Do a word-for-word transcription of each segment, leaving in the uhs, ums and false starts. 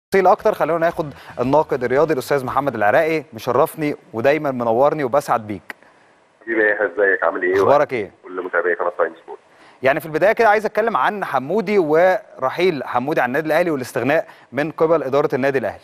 تفاصيل اكتر خلونا ناخد الناقد الرياضي الاستاذ محمد العراقي. مشرفني ودايما منورني وبسعد بيك. حبيبي ايه، ازيك؟ عامل ايه؟ اخبارك ايه؟ كل متابعي قناه تايم سبورت. يعني في البدايه كده عايز اتكلم عن حمودي ورحيل حمودي عن النادي الاهلي والاستغناء من قبل اداره النادي الاهلي.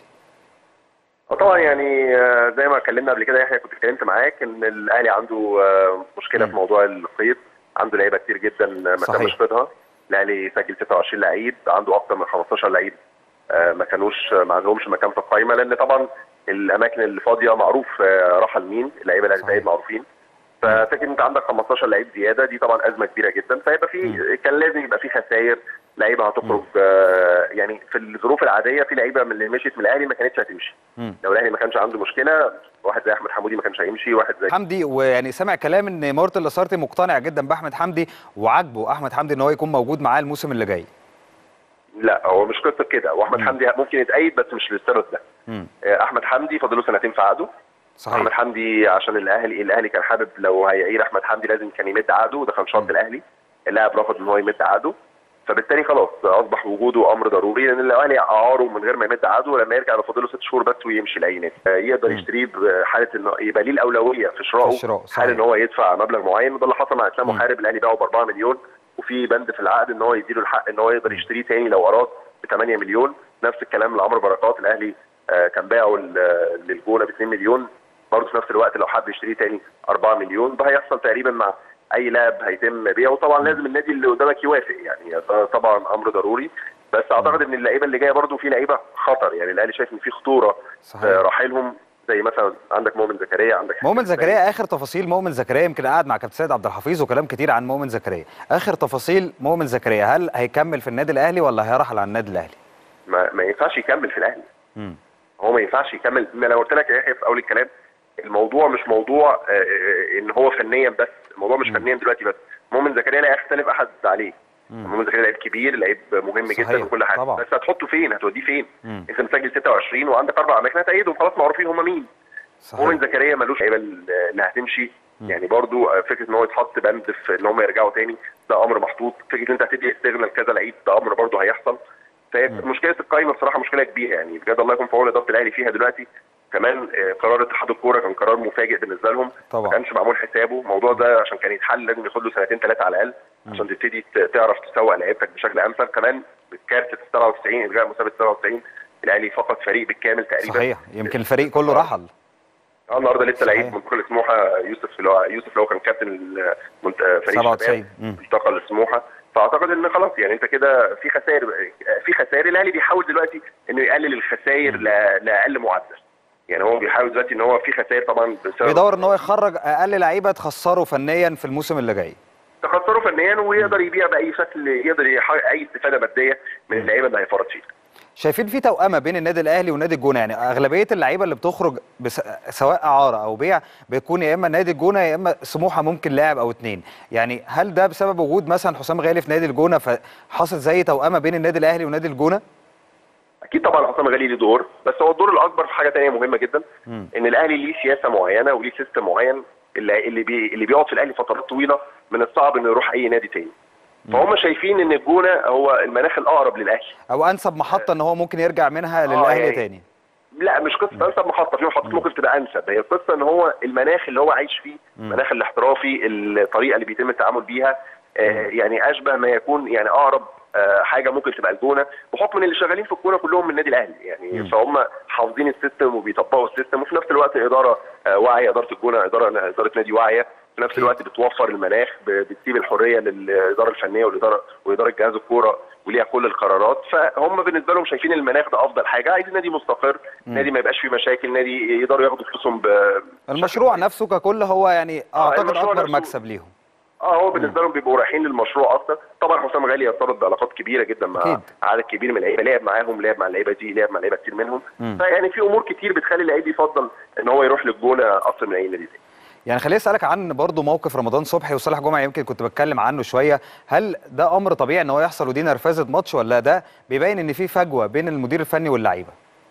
طبعا يعني زي ما اتكلمنا قبل كده، يحيى كنت اتكلمت معاك ان الاهلي عنده مشكله م. في موضوع القيد. عنده لعيبه كتير جدا ما تمش قيدها. الاهلي سجل ستة وعشرين لعيب، عنده اكثر من خمستاشر لعيب ما كانوش ما عندهمش مكان في القائمه، لان طبعا الاماكن اللي فاضيه معروف راح لمين، اللعيبه اللي هتتقيد معروفين. ففكره انت عندك خمستاشر لعيب زياده دي طبعا ازمه كبيره جدا، فيبقى في كان لازم يبقى في خسائر، لعيبه هتخرج. آه يعني في الظروف العاديه في لعيبه من اللي مشيت من الاهلي ما كانتش هتمشي. مم. لو الاهلي ما كانش عنده مشكله، واحد زي احمد حمودي ما كانش هيمشي، واحد زي حمدي. ويعني سامع كلام ان مارتن لاسارتي مقتنع جدا باحمد حمدي وعاجبه احمد حمدي ان هو يكون موجود معاه الموسم اللي جاي. لا هو مش قصه كده، واحمد مم. حمدي ممكن يتأيد بس مش للسبب ده. مم. احمد حمدي فاضل له سنتين في عقده. صحيح. احمد حمدي عشان الاهلي الاهلي كان حابب لو هيعير احمد حمدي لازم كان يمد عقده، وده كان شرط الاهلي. اللاعب رفض ان هو يمد عقده، فبالتالي خلاص اصبح وجوده امر ضروري، لان الاهلي اعاره من غير ما يمد عقده، ولما يرجع فاضل له ست شهور بس ويمشي لاي نادي يقدر يشتريه بحاله انه يبقى ليه الاولويه في شرائه، حاله ان هو يدفع مبلغ معين. وده اللي حصل مع اسلام محارب، الاهلي باعه ب أربعة مليون، وفي بند في العقد ان هو يديله الحق ان هو يقدر يشتريه تاني لو اراد ب ثمانية مليون. نفس الكلام لعمرو بركات، الاهلي كان باعه للجونه ب اتنين مليون، برضه في نفس الوقت لو حب يشتريه تاني أربعة مليون. ده هيحصل تقريبا مع اي لاعب هيتم بيعه، طبعا لازم النادي اللي قدامك يوافق، يعني طبعا امر ضروري. بس اعتقد ان اللعيبه اللي جايه برضه في لعيبه خطر، يعني الاهلي شايف ان في خطوره في رحيلهم، زي مثلا عندك مؤمن زكريا، عندك مؤمن زكريا. اخر تفاصيل مؤمن زكريا، يمكن قاعد مع كابتن سيد عبد الحفيظ وكلام كتير عن مؤمن زكريا. اخر تفاصيل مؤمن زكريا، هل هيكمل في النادي الاهلي ولا هيرحل عن النادي الاهلي؟ ما, ما ينفعش يكمل في الاهلي. امم هو ما ينفعش يكمل. انا قلت لك يا يحيى في اول الكلام، الموضوع مش موضوع ان هو فنيا بس، الموضوع مش فنيا دلوقتي بس. مؤمن زكريا لا يختلف احد عليه. مؤمن زكريا لعيب كبير، لعيب مهم صحيح. جدا وكل حاجه طبعا. بس هتحطه فين؟ هتوديه فين؟ مم. انت مسجل ستة وعشرين وعندك اربع اماكن هتأيدهم، خلاص معروفين هم مين. مؤمن زكريا ملوش لعيبه اللي هتمشي. مم. يعني برضو فكره ان هو يتحط بند في ان هم يرجعوا تاني، ده امر محطوط. فكره ان انت هتدي استغنى لكذا لعيب، ده امر برضو هيحصل. فمشكله القايمه بصراحه مشكله كبيره، يعني بجد الله يكون في عون اداره الاهلي فيها دلوقتي. كمان قرار اتحاد الكوره كان قرار مفاجئ بالنسبه لهم طبعا، ما كانش معمول حسابه. الموضوع ده عشان كان يتحل لازم ياخد له سنتين ثلاثه على الاقل عشان تبتدي تعرف تسوق لعيبتك بشكل امثل. كمان بالكارت سبعة وتسعين، الغاء مسابقه سبعة وتسعين، الاهلي فقد فريق بالكامل تقريبا. صحيح، يمكن الفريق كله رحل. اه النهارده لسه لعيب منتقل لسموحه، يوسف اللي هو يوسف اللي هو كان كابتن فريق سبعة وتسعين انتقل لسموحه. فاعتقد ان خلاص يعني انت كده في خسائر، في خسائر. الاهلي بيحاول دلوقتي انه يقلل الخسائر لاقل معدل، يعني هو بيحاول دلوقتي ان هو في خسائر طبعا بسبب بيدور ان هو يخرج اقل لعيبه تخسره فنيا في الموسم اللي جاي، تخسره فنيا، ويقدر يبيع باي شكل، يقدر يحقق اي استفاده ماديه من اللعيبه اللي هيفرط فيها. شايفين في توأمه بين النادي الاهلي ونادي الجونه؟ يعني اغلبيه اللعيبه اللي بتخرج بس سواء اعاره او بيع بيكون يا اما نادي الجونه يا اما سموحه، ممكن لاعب او اتنين. يعني هل ده بسبب وجود مثلا حسام غالي في نادي الجونه فحصل زي توأمه بين النادي الاهلي ونادي الجونه؟ اكيد طبعا حسام غالي له دور، بس هو الدور الاكبر في حاجه ثانيه مهمه جدا. م. ان الاهلي ليه سياسه معينه وليه سيستم معين، اللي اللي, بي اللي بيقعد في الاهلي فترات طويله من الصعب انه يروح اي نادي تاني. فهم شايفين ان الجونه هو المناخ الاقرب للاهلي او انسب محطه ان هو ممكن يرجع منها للاهلي آه يعني تاني. لا مش قصه انسب محطه، في محطات ممكن تبقى انسب، هي القصه ان هو المناخ اللي هو عايش فيه، المناخ الاحترافي، الطريقه اللي بيتم التعامل بيها، آه يعني اشبه ما يكون، يعني اقرب آه حاجه ممكن تبقى الجونه، بحكم ان اللي شغالين في الكوره كلهم من النادي الاهلي، يعني مم. فهم حافظين السيستم وبيطبقوا السيستم، وفي نفس الوقت اداره آه واعيه، اداره الجونه اداره اداره نادي واعيه، في نفس الوقت بتوفر المناخ، بتسيب الحريه للاداره الفنيه والاداره واداره جهاز الكوره وليها كل القرارات. فهم بالنسبه لهم شايفين المناخ ده افضل حاجه، عايزين نادي مستقر، مم. نادي ما يبقاش فيه مشاكل، نادي يقدروا ياخدوا فلوسهم. المشروع نفسه ككل هو يعني اعتقد اكبر مكسب ليهم. اه هو بالنسبه لهم بيبقوا رايحين للمشروع اكتر. طبعا حسام غالي يرتبط بعلاقات كبيره جدا مع أكيد. عدد كبير من اللعيبه، لعب معاهم، لعب مع اللعيبه دي، لعب مع لعيبه كتير منهم. مم. فيعني في امور كتير بتخلي اللعيب يفضل ان هو يروح للجونه اكتر من اي نادي تاني. يعني خليني اسالك عن برضه موقف رمضان صبحي وصالح جمعه، يمكن كنت بتكلم عنه شويه. هل ده امر طبيعي ان هو يحصل ودي نرفزه ماتش، ولا ده بيبين ان في فجوه بين المدير الفني واللعيبه؟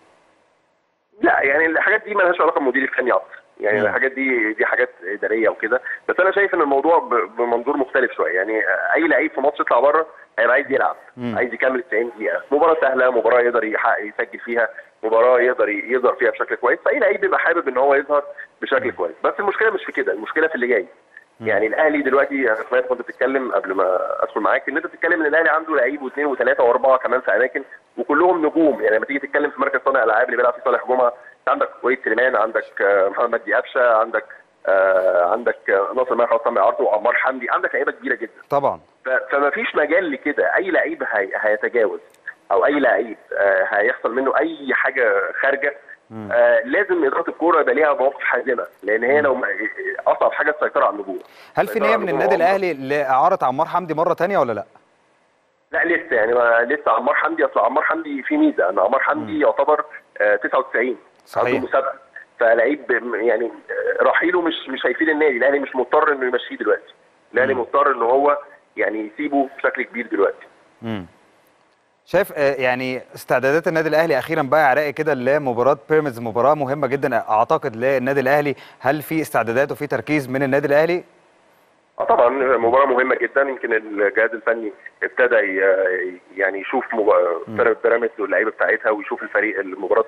لا يعني الحاجات دي مالهاش علاقه بالمدير الفني اكتر، يعني م. الحاجات دي دي حاجات اداريه وكده. بس انا شايف ان الموضوع بمنظور مختلف شويه، يعني اي لعيب في ماتش يطلع بره هيبقى عايز يلعب، مم. عايز يكمل تسعين دقيقه. مباراه سهله، مباراه يقدر يحقق يسجل فيها، مباراه يقدر يظهر فيها بشكل كويس، فاي لعيب بيبقى حابب ان هو يظهر بشكل كويس. بس المشكله مش في كده، المشكله في اللي جاي. مم. يعني الاهلي دلوقتي انا سمعت كنت بتتكلم قبل ما ادخل معاك ان انت بتتكلم ان الاهلي عنده لعيب واثنين وثلاثه واربعه كمان في اماكن وكلهم نجوم. يعني لما تيجي تتكلم في مركز صانع الالعاب اللي بيلعب فيه صالح جمعه، عندك وليد سليمان، عندك محمد مجدي قفشه، عندك آه عندك ناصر ماهر خلاص سامع عرضه، وعمار حمدي، عندك لعيبه كبيره جدا طبعا. فما فيش مجال لكده. اي لعيب هي هيتجاوز او اي لعيب آه هيحصل منه اي حاجه خارجه، آه لازم اداره الكوره يبقى ليها مواقف حازمه، لان هي لو اصعب حاجه السيطره على النجوم. هل في نيه من النادي الاهلي لاعاره عمار حمدي مره ثانيه ولا لا؟ لا لسه، يعني ما لسه عمار حمدي. اصل عمار حمدي في ميزه ان عمار حمدي يعتبر آه تسعة وتسعين صحيح مسابقه، فلعيب يعني رحيله مش مش هيفيد النادي. الاهلي مش مضطر انه يمشيه دلوقتي، الاهلي مضطر ان هو يعني يسيبه بشكل كبير دلوقتي. امم شايف يعني استعدادات النادي الاهلي اخيرا بقى عراقي كده لمباراه بيراميدز، مباراه مهمه جدا اعتقد للنادي الاهلي، هل في استعدادات وفي تركيز من النادي الاهلي؟ اه طبعا مباراه مهمه جدا. يمكن الجهاز الفني ابتدى يعني يشوف فرق بيراميدز واللعيبه بتاعتها، ويشوف الفريق المباراه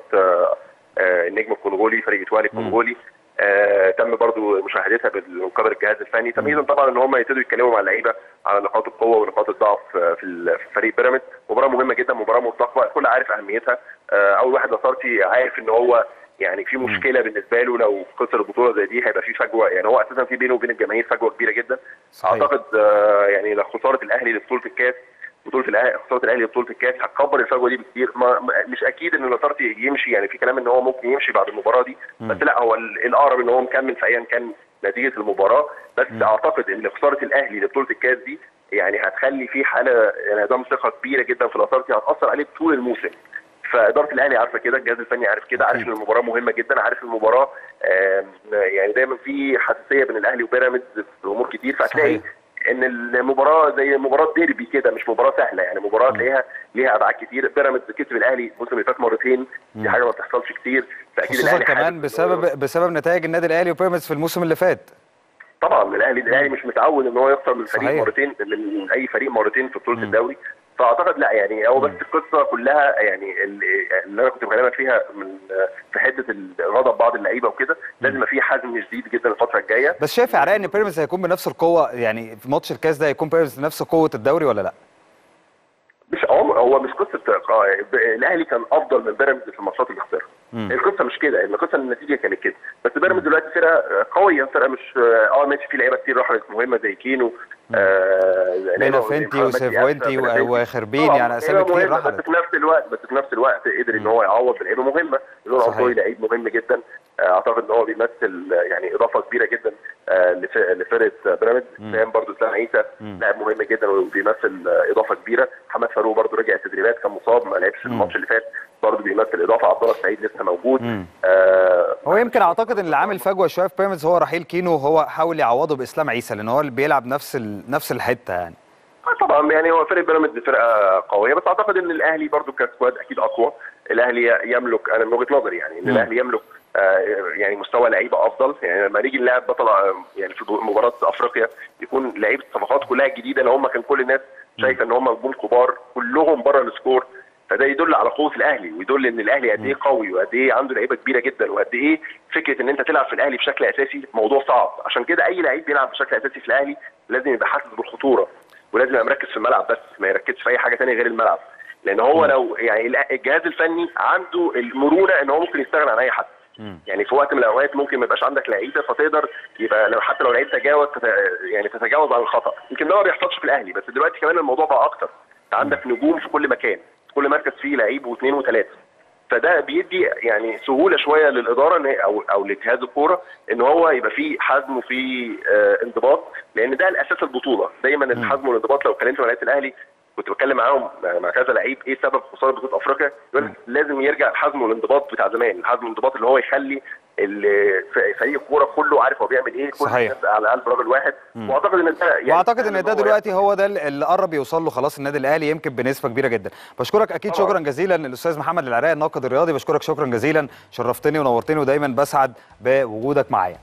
النجم الكونغولي، فريق اتوالي الكونغولي. آه تم برضو مشاهدتها من قبل الجهاز الفني، تمهيدا طبعا ان هم يبتدوا يتكلموا مع اللعيبه على نقاط القوه ونقاط الضعف في فريق بيراميدز. مباراه مهمه جدا، مباراه مطلقه، الكل عارف اهميتها. آه اول واحد لاسارتي عارف ان هو يعني في مشكله بالنسبه له لو خسر البطوله زي دي، هيبقى في فجوه. يعني هو اساسا في بينه وبين الجماهير فجوه كبيره جدا. صحيح. اعتقد آه يعني لو خساره الاهلي لبطوله الكاس، بطوله الاهلي خساره الاهلي لبطوله الكاس هتكبر الفجوه دي بكتير. ما مش اكيد ان لاسارتي يمشي، يعني في كلام ان هو ممكن يمشي بعد المباراه دي، م. بس لا، هو الاقرب ان هو مكمل في ايا كان نتيجه المباراه. بس م. اعتقد ان خساره الاهلي لبطوله الكاس دي يعني هتخلي في حاله انعدام ثقه كبيره جدا في لاسارتي، هتاثر عليه طول الموسم. فاداره الاهلي عارفه كده، الجهاز الفني عارف كده، عارف ان المباراه مهمه جدا، عارف المباراه يعني دايما في حساسيه بين الاهلي وبيراميدز في امور كتير، فهتلاقي ان المباراه زي مباراه ديربي كده، مش مباراه سهله. يعني مباراه تلاقيها ليها ابعاد كتير. بيراميدز كسب الاهلي الموسم اللي فات مرتين، دي حاجه ما بتحصلش كتير، فاكيد الاهلي كمان بسبب بسبب نتائج النادي الاهلي وبيراميدز في الموسم اللي فات. طبعا الاهلي الاهلي مش متعود ان هو يخسر من فريق صحيح. مرتين، من اي فريق مرتين في بطوله الدوري. فاعتقد لا، يعني هو بس القصه كلها يعني اللي انا كنت بكلمك فيها من في حته غضب بعض اللعيبه وكده، لازم يبقى في حزم شديد جدا الفتره الجايه. بس شايف يا عراء ان بيراميدز هيكون بنفس القوه، يعني في ماتش الكاس ده هيكون بيراميدز بنفس قوه الدوري ولا لا؟ مش هو هو مش قصه الاهلي كان افضل من بيراميدز في الماتشات اللي خسرها. القصه مش كده، القصه ان النتيجه كانت كده. بس بيراميدز دلوقتي فرقه قويه، فرقه مش اه ماشي، في لعيبه كتير راحت مهمه زي كينو، آه بينافنتي وسيفوينتي وخربين، يعني اسامي كتير راحت. بس في نفس الوقت بس في نفس الوقت قدر ان هو يعوض بلعيبه مهمه. لون عطوي لعيب مهم جدا، اعتقد ان هو بيمثل يعني اضافه كبيره جدا لفرقه بيراميدز. سام برضو اسلام عيسى لاعب مهم جدا وبيمثل اضافه كبيره. محمد فاروق برضو رجع التدريبات، كان مصاب ما لعبش الماتش اللي فات، برضه بيمثل اضافه. عبد الله السعيد لسه موجود. آه هو يمكن اعتقد ان اللي عامل فجوه شويه في بيراميدز هو رحيل كينو، وهو حاول يعوضه باسلام عيسى لان هو اللي بيلعب نفس ال... نفس الحته يعني. اه طبعا، يعني هو فريق بيراميدز فرقه قويه، بس اعتقد ان الاهلي برضه كسكواد اكيد اقوى. الاهلي يملك، انا من وجهه نظري يعني ان الاهلي يملك آه يعني مستوى لعيبه افضل. يعني لما نيجي نلعب بطل يعني في مباراه افريقيا يكون لعيبه الصفقات كلها جديده، اللي هم كان كل الناس شايفه ان هم نجوم كبار كلهم بره السكور، فده يدل على قوه الاهلي ويدل ان الاهلي قد ايه قوي وقد ايه عنده لعيبه كبيره جدا، وقد ايه فكره ان انت تلعب في الاهلي بشكل اساسي موضوع صعب. عشان كده اي لعيب بيلعب بشكل اساسي في الاهلي لازم يبقى حاسس بالخطوره، ولازم يبقى مركز في الملعب بس، ما يركزش في اي حاجه ثانيه غير الملعب. لان هو لو يعني الجهاز الفني عنده المرونه ان هو ممكن يستغنى عن اي حد. يعني في وقت من الاوقات ممكن ما يبقاش عندك لعيبه، فتقدر يبقى لو حتى لو لعيب تجاوز يعني تتجاوز عن الخطا. يمكن ده ما بيحصلش في الاهلي، بس دلوقتي كمان الموضوع بقى اكتر. انت عندك نجوم في كل مكان، كل مركز فيه لعيب واثنين وثلاثه، فده بيدي يعني سهوله شويه للاداره ان او او لجهاز الكوره ان هو يبقى فيه حزم وفيه آه انضباط، لان ده الاساس البطوله. دايما الحزم والانضباط، لو اتكلمت مع لعيبه الاهلي كنت بتكلم معاهم مع كذا لعيب ايه سبب خساره بطوله افريقيا، يقول لازم يرجع الحزم والانضباط بتاع زمان، الحزم والانضباط اللي هو يخلي فريق الكوره كله عارف هو بيعمل ايه، كل الناس على قلب راجل واحد. واعتقد ان ده يعني واعتقد ان ده دلوقتي هو ده اللي قرب يوصل له خلاص النادي الاهلي، يمكن بنسبه كبيره جدا. بشكرك اكيد طبعا. شكرا جزيلا الاستاذ محمد العراقي الناقد الرياضي، بشكرك شكرا جزيلا، شرفتني ونورتني ودايما بسعد بوجودك معايا.